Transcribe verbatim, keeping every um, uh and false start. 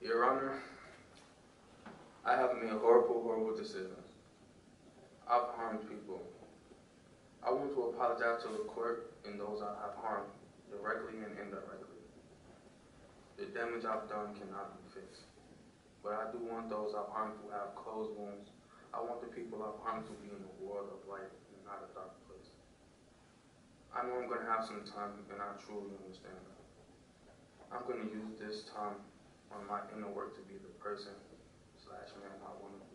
Your Honor, I have made horrible, horrible decisions. I've harmed people. I want to apologize to the court and those I have harmed, directly and indirectly. The damage I've done cannot be fixed. But I do want those I've harmed to have closed wounds. I want the people I've harmed to be in a world of light and not a dark place. I know I'm going to have some time, and I truly understand that. I'm going to use this time on my inner work to be the person slash man I want to be.